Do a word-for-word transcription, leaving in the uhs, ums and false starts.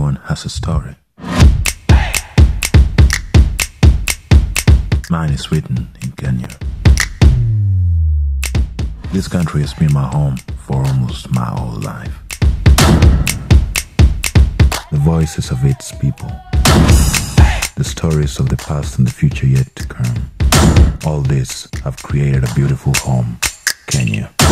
Everyone has a story. Mine is written in Kenya. This country has been my home for almost my whole life. The voices of its people, the stories of the past and the future yet to come, all this have created a beautiful home, Kenya.